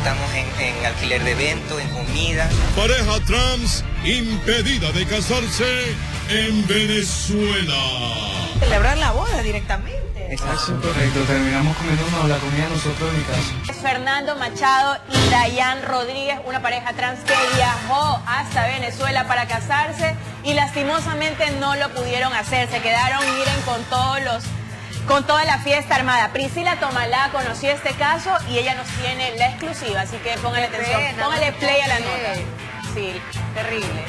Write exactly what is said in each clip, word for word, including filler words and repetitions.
estamos en, en alquiler de evento, en comida. Pareja trans impedida de casarse en Venezuela. Celebrar la boda directamente. Exacto, correcto. Terminamos comiéndonos la comida nosotros en mi casa. Fernando Machado y Dayan Rodríguez, una pareja trans que viajó hasta Venezuela para casarse y lastimosamente no lo pudieron hacer. Se quedaron, miren, con todos los, con toda la fiesta armada. Priscila Tomalá conoció este caso y ella nos tiene la exclusiva, así que póngale atención, póngale play a la nota. Sí, terrible.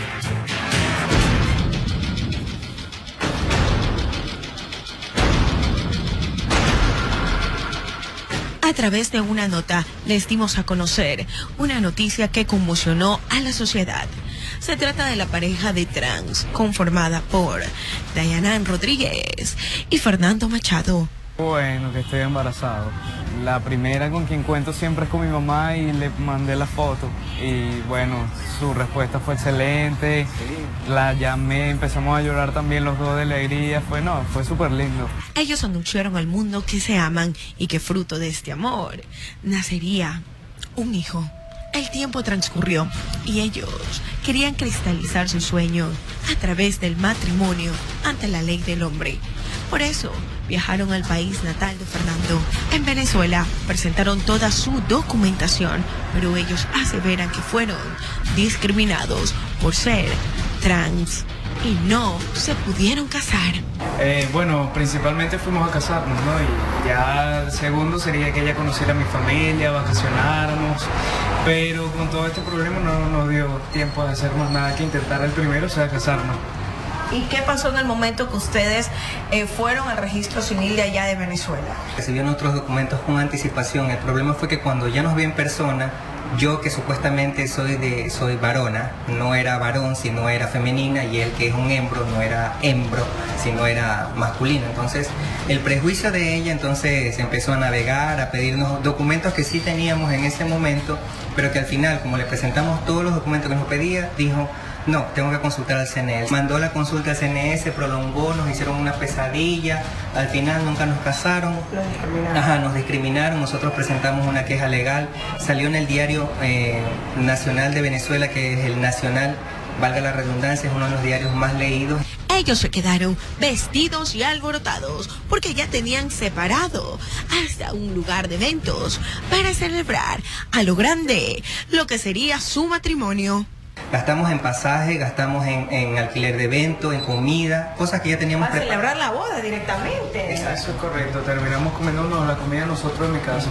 A través de una nota les dimos a conocer una noticia que conmocionó a la sociedad. Se trata de la pareja de trans conformada por Dayan Rodríguez y Fernando Machado. Bueno, que estoy embarazado. La primera con quien cuento siempre es con mi mamá y le mandé la foto. Y bueno, su respuesta fue excelente. La llamé, empezamos a llorar también los dos de alegría. Fue, no, fue súper lindo. Ellos anunciaron al mundo que se aman y que fruto de este amor nacería un hijo. El tiempo transcurrió y ellos querían cristalizar su sueño a través del matrimonio ante la ley del hombre. Por eso viajaron al país natal de Fernando. En Venezuela presentaron toda su documentación, pero ellos aseveran que fueron discriminados por ser trans y no se pudieron casar. Eh, bueno, principalmente fuimos a casarnos, ¿no? Y ya el segundo sería que ella conociera a mi familia, vacacionáramos, pero con todo este problema no nos dio tiempo de hacer más nada que intentar el primero, o sea, casarnos. ¿Y qué pasó en el momento que ustedes eh, fueron al registro civil de allá de Venezuela? Recibieron otros documentos con anticipación. El problema fue que cuando ya nos vi en persona, yo que supuestamente soy de soy varona, no era varón, sino era femenina, y él que es un hembro, no era hembro, sino era masculino. Entonces, el prejuicio de ella entonces empezó a navegar, a pedirnos documentos que sí teníamos en ese momento, pero que al final, como le presentamos todos los documentos que nos pedía, dijo: no, tengo que consultar al C N E. Mandó la consulta al C N E, se prolongó, nos hicieron una pesadilla, al final nunca nos casaron. Los discriminaron. Ajá, nos discriminaron, nosotros presentamos una queja legal, salió en el diario eh, nacional de Venezuela, que es el Nacional, valga la redundancia, es uno de los diarios más leídos. Ellos se quedaron vestidos y alborotados porque ya tenían separado hasta un lugar de eventos para celebrar a lo grande lo que sería su matrimonio. Gastamos en pasaje, gastamos en, en alquiler de evento, en comida, cosas que ya teníamos Para celebrar la boda directamente. Eso es correcto, terminamos comiéndonos la comida nosotros en mi casa.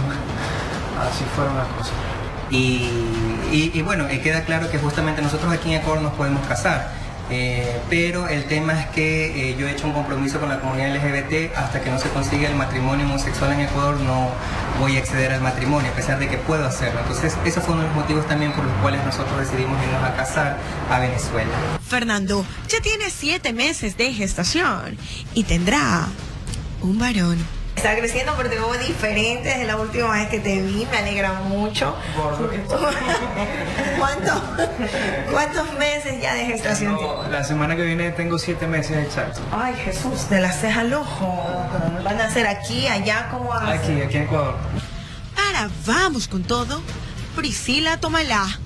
Así fueron las cosas. Y, y, y bueno, eh, queda claro que justamente nosotros aquí en Ecuador nos podemos casar. Eh, pero el tema es que eh, yo he hecho un compromiso con la comunidad L G B T. Hasta que no se consiga el matrimonio homosexual en Ecuador, no voy a acceder al matrimonio, a pesar de que puedo hacerlo. Entonces, eso fue uno de los motivos también por los cuales nosotros decidimos irnos a casar a Venezuela. Fernando ya tiene siete meses de gestación y tendrá un varón. Está creciendo, pero te veo diferente desde la última vez que te vi, me alegra mucho. Gordo que estoy. ¿Cuántos, ¿Cuántos meses ya de gestación tienes? No, la semana que viene tengo siete meses exactos. Ay, Jesús, de la ceja al ojo. ¿Van a hacer aquí, allá, cómo van a hacer? Aquí, aquí en Ecuador. Para Vamos con Todo, Priscila Tomalá.